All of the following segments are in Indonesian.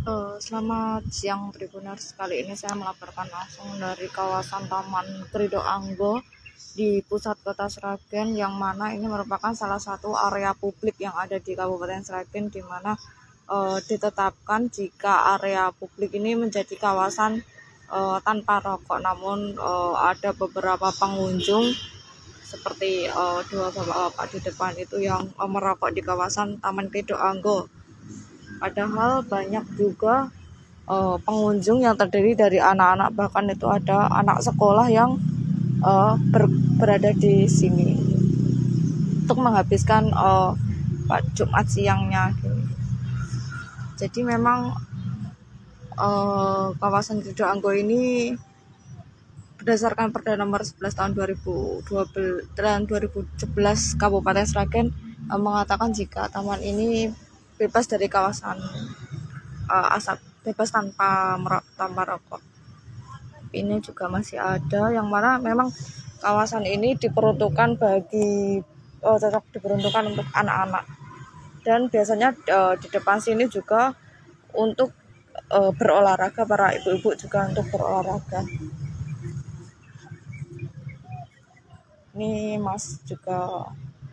Selamat siang Tribuners, kali ini saya melaporkan langsung dari kawasan Taman Krido Anggo di pusat kota Sragen, yang mana ini merupakan salah satu area publik yang ada di Kabupaten Sragen, di mana ditetapkan jika area publik ini menjadi kawasan tanpa rokok. Namun ada beberapa pengunjung seperti dua bapak-bapak di depan itu yang merokok di kawasan Taman Krido Anggo. Padahal banyak juga pengunjung yang terdiri dari anak-anak, bahkan itu ada anak sekolah yang berada di sini untuk menghabiskan Jumat siangnya. Jadi memang kawasan Krido Anggo ini berdasarkan Perda Nomor 11 tahun 2012 dan 2017 Kabupaten Sragen mengatakan jika taman ini bebas dari kawasan asap, bebas tanpa rokok. Ini juga masih ada yang mana memang kawasan ini diperuntukkan cocok diperuntukkan untuk anak-anak, dan biasanya di depan sini juga untuk berolahraga, para ibu-ibu juga untuk berolahraga. Ini Mas juga,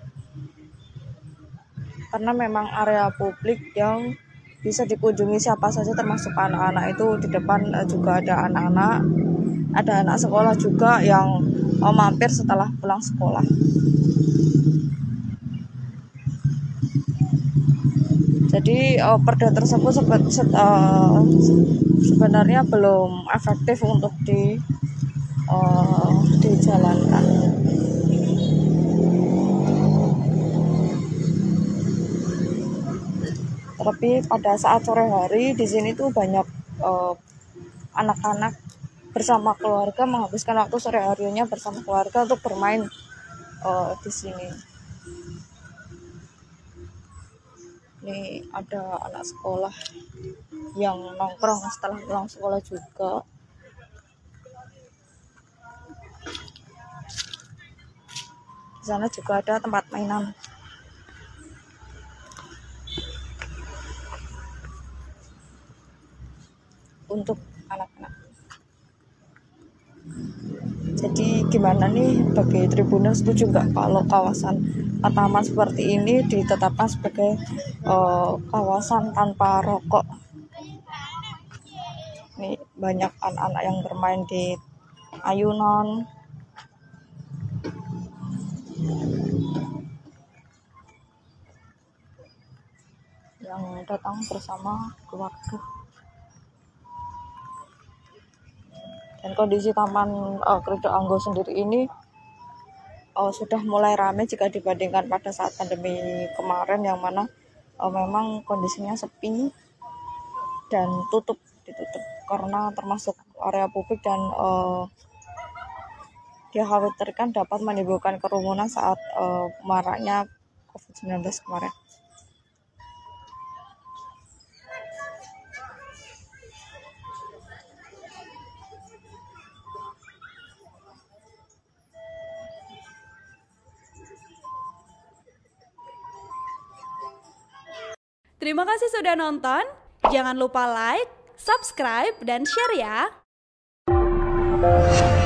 karena memang area publik yang bisa dikunjungi siapa saja termasuk anak-anak. Itu di depan juga ada anak sekolah juga yang mampir setelah pulang sekolah. Jadi perda tersebut sebenarnya belum efektif untuk dijalankan. Tapi pada saat sore hari di sini tuh banyak anak-anak bersama keluarga menghabiskan waktu sore harinya bersama keluarga untuk bermain di sini. Ini ada anak sekolah yang nongkrong setelah pulang sekolah juga. Di sana juga ada tempat mainan untuk anak-anak. Jadi gimana nih bagi Tribuners, setuju nggak kalau kawasan taman seperti ini ditetapkan sebagai kawasan tanpa rokok? Nih banyak anak-anak yang bermain di ayunan. Yang datang bersama keluarga. Dan kondisi Taman Krido Anggo sendiri ini sudah mulai ramai jika dibandingkan pada saat pandemi kemarin, yang mana memang kondisinya sepi dan ditutup karena termasuk area publik, dan dikhawatirkan dapat menimbulkan kerumunan saat maraknya COVID-19 kemarin. Terima kasih sudah nonton. Jangan lupa like, subscribe, dan share ya.